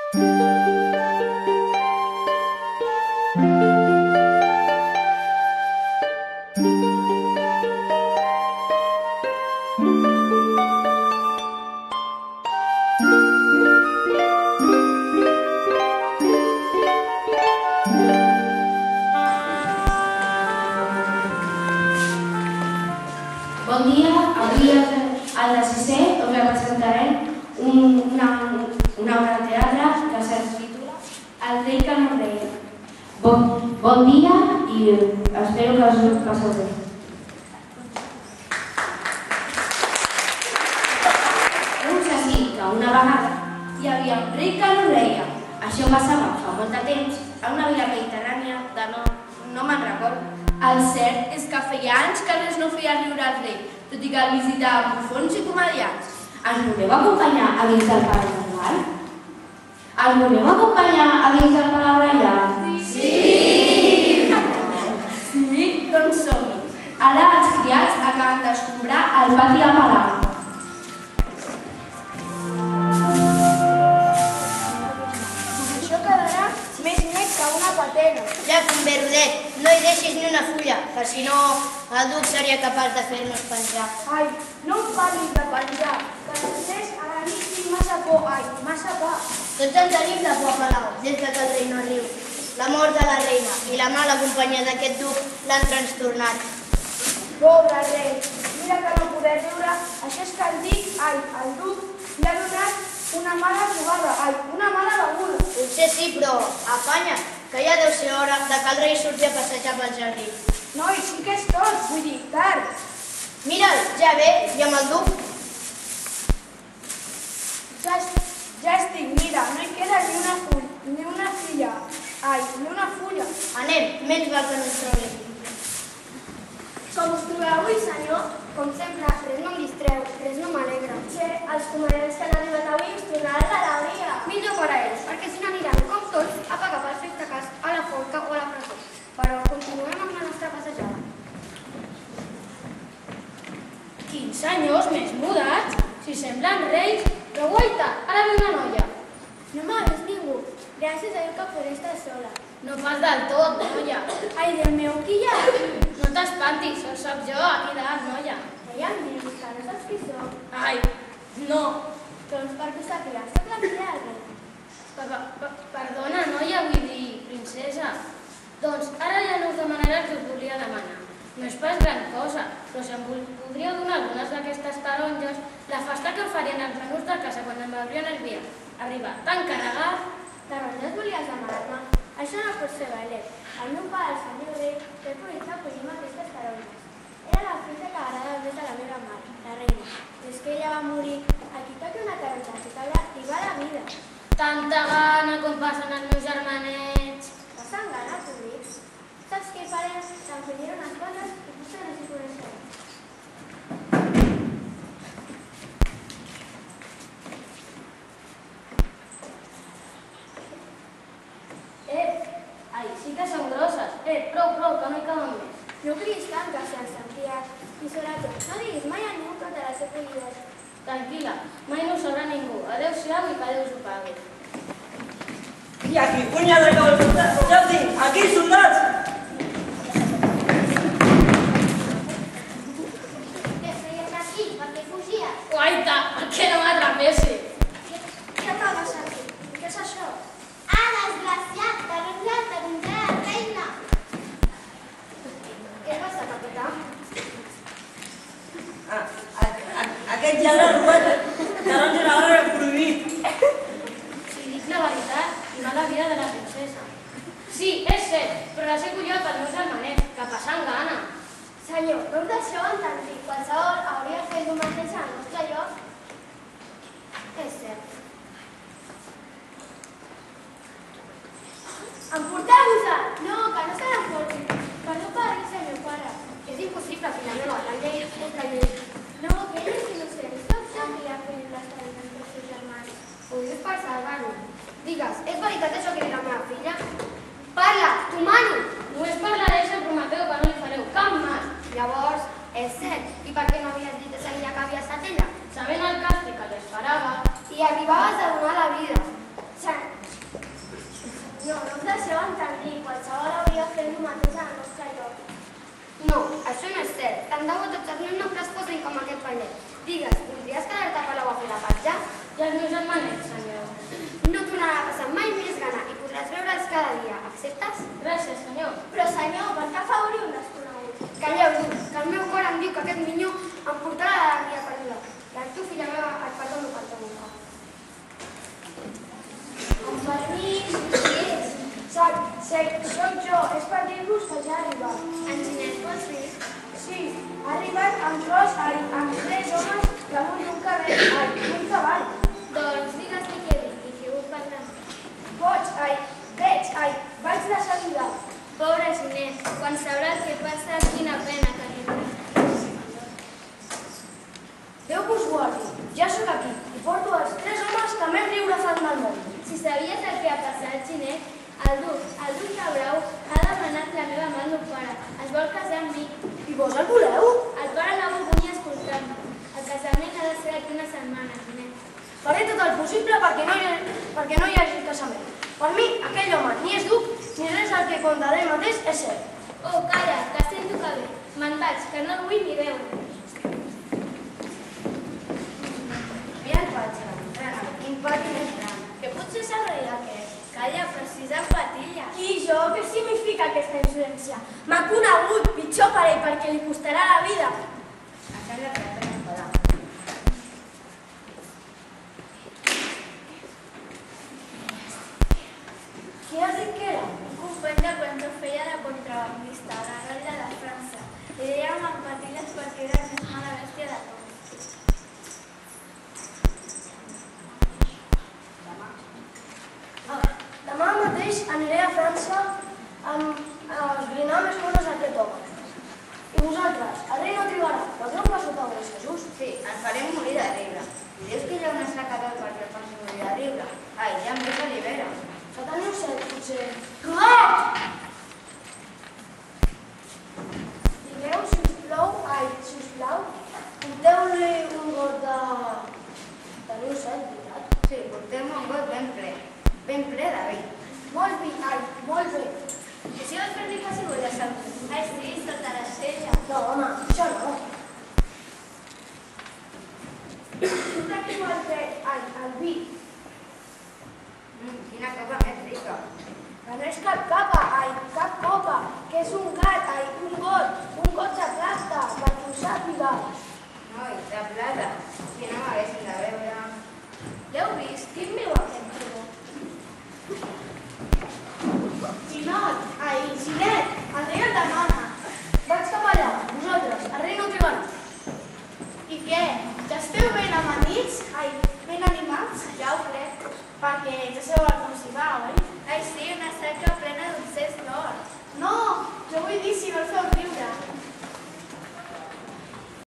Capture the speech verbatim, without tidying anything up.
Bon dia, avui al de sisè us representarem una, una obra de teatre que s'intitula El rei que no reia. Bon, bon dia i espero que us ho passeu bé. Doncs així que una vegada hi havia un rei que no reia. Això passava fa molt de temps a una vila mediterrània de no, no me'n recordo. El cert és que feia anys que res no feia riure al rei, tot i que el visitava bufons i comediants. Ens voleu acompanyar a dins del Palau Reial? Ens voleu acompanyar a dins del Palau Reial? Sí! Sí, doncs som-hi. Ara els criats acaben d'escombrar el pati del Palau. Això quedarà més net que una patena. Ja, Converrodet, no hi deixis ni una fulla, que si no el duc seria capaç de fer-nos penjar. Ai, no em parlis de penjar, que després a la nit tinc massa por, ai, massa pa. Tots en tenim de por a Palau, des que el rei no riu. La mort de la reina i la mala companyia d'aquest duc l'han trastornat. Pobre rei, mira que no poder riure, això és que el dic, ai, el duc, li ha donat una mala jugada, ai, una mala beguda. Potser sí, però apanya, que ja deu ser hora de que el rei surti a passejar pel jardí. Noi, sí que és tot, vull dir, tard. Mira'l, ja ve, i amb el duc. Ja, ja estic, mira, no hi queda ni una fulla, ni una filla, ai, ni una fulla. Anem, menys val que no ens trobem. Com us trobeu avui, senyor? Com sempre, res no em distreu, res no m'alegra. Che, els comediants que han arribat avui us tornaran l'alegria. Millor per a ells, perquè si n'aniran com tots a pagar pel fet de cas a la forca o a la presó. Però continuem amb la nostra passejada. Quins senyors més mudats! Si semblen reis, però guaita, ara ve una noia. No m'ha vist ningú. Gràcies a Déu que podré estar sola. No pas del tot, noia. Ai, Déu meu, qui hi ha? No t'espantis, soc jo, aquí dalt, noia. Ja em dius que no saps qui soc. Ai, no. Doncs perquè sàpiga, soc la filla del rei. Pa -pa -pa Perdona, noia, vull dir, princesa. Doncs ara ja no us demanaré el que us volia demanar. No és pas gran cosa, però si em podríeu donar algunes d'aquestes taronges, la festa que farien els menús de casa quan em veurien el dia arribar tan carregat. Taronges volies demanar-me? Això no pot ser valer. El meu pare, el senyor rei, té prohibit acollir-me aquestes taronges. Era la festa que agradava més a la meva mare, la reina. Des que ella va morir, aquí toca una taronja a tota i va la vida. Tanta gana com passen els meus germanets. Passen gana, tu dius? Saps què farem? T'enfiliré unes coses i potser no s'hi coneixerem. Eh, ai, sí que són grosses. Eh, prou, prou, que no hi caben més. No cridis tant, que se'n sentia. I sobretot, no diguis mai a ningú que te les he collides. Tranquil·la, mai no ho sabrà ningú. Adéu-siau i que Déu us ho pagui. I aquí, cunyada, que vols portar? Ja ho tinc, aquí, soldats! Què feies aquí? Per què fugies? Guaita, per què no m'atrapessi? Què t'ha passat aquí? Què és això? Ah, desgraciat, taronja, taronja, reina. Què passa, capità? Ah, a, a, aquest lladre ha robat taronja a l'hora de prohibit. Si dic la veritat, i va la vida de la princesa. Sí, és cert, però les he collit pels meus germanets, que passant gana. Senyor, no us deixeu entendir. Qualsevol hauria fet el mateix al nostre lloc. És cert. Emporteu-vos-la! No, que no se l'emporti. Perdó per dir-se meu pare. És impossible, filla meva, la llei és contra llei. No, que ell és innocent. Sóc jo qui li ha fet les taronges dels seus germans. Ho dius per salvar-lo. Digues, és veritat això que diu la meva filla? Parla, t'ho mano! Només parlaré si em prometeu que no li fareu cap mal. Llavors, és cert. I per què no havies dit a ella que havies estat ella? Sabent el càstig que li esperava, I arribaves a donar la vida. Se- de bo tots els meus nobles fossin com aquest paller. Digues, voldries quedar-te a Palau a fer la patja? I els meus germanets, senyor? No tornarà a passar mai més gana i podràs veure'ls cada dia. Acceptes? Gràcies, senyor. Però senyor, per què afavorir un desconegut? Calleu, que el meu cor em diu que aquest minyó em portarà l'alegria perduda. I tu, filla meva, et perdono per tot nunca. Amb permís, qui és? Soc, soc jo, és per dir-vos que ja ha arribat. En Ginés, vols dir? Sí, ha arribat amb tros, amb tres homes damunt d'un cavall, ai, d'un cavall. Doncs digues-li què dic i qui ho parla. Pots, ai, veig, ai, vaig de seguida. Pobre Ginés, quan sabrà el que passa, quina pena que li fa. Déu vos guardi, ja sóc aquí i porto els tres homes que més riure fan del món. Si sabies el que ha passat, Ginés, el duc, el duc de Brau, ha demanat la meva mà al meu pare. Es vol casar amb mi. I vos el voleu? El pare no vol venir a escoltar-me. El casament ha de ser d'aquí una setmana, Ginés. Faré tot el possible perquè no hi, ha, perquè no hi hagi casament. Per mi, aquell home ni és duc, ni res el que contaré mateix és cert. Oh, calla, que sento que ve. Me'n vaig, que no el vull ni veure. Mira el patge, rena, quin pati més gran. Que potser s'agrairà aquest. Calla, però si és en patilla. I jo, què significa aquesta insolència? M'ha conegut, pitjor per ell, perquè li costarà la vida. Això és el que ha d'esperar. Qui has dit que era? Un company de quan feia de contrabandista a la ratlla de França. Li dèiem en patilles perquè era més mala bèstia de tot. Demà mateix aniré a França amb, a esbrinar més coses a aquest home. I vosaltres, el rei no trigarà, podreu per sota de Jesús? Sí, ens farem morir de riure. I dius que hi ha una sacador perquè el faci morir de riure? Ai, ja em veig a l'Ibera. Que teniu set, potser. Rodet! Digueu, sisplau, ai, sisplau, porteu-li un got de... Teniu set, veritat? Sí, portem un got ben ple. Ben ple de vi. Molt bé, ai, molt bé. I si vols fer-li pessigolles a algú? Ai, sí, sota la cella. No, home, això no. Porta aquí el té, ai, el vi. Mm, quina copa més rica. Que no és cap capa, ai, cap copa, que és un gat, ai, un got, un got de plata, perquè ho sàpiga. Noi, de plata. Si no m'haguessin de veure... L'heu vist? Quin viu aquest turó? Ginot, ai, Ginet, el rei et demana. Vaig cap allà, vosaltres, el rei no trigarà. I què? Ja esteu ben amanits? Ai, ben animats? Ja ho crec, perquè ja sabeu com s'hi va, oi? Ai, sí, una saca plena d'oncers d'or. No, jo vull dir si no el feu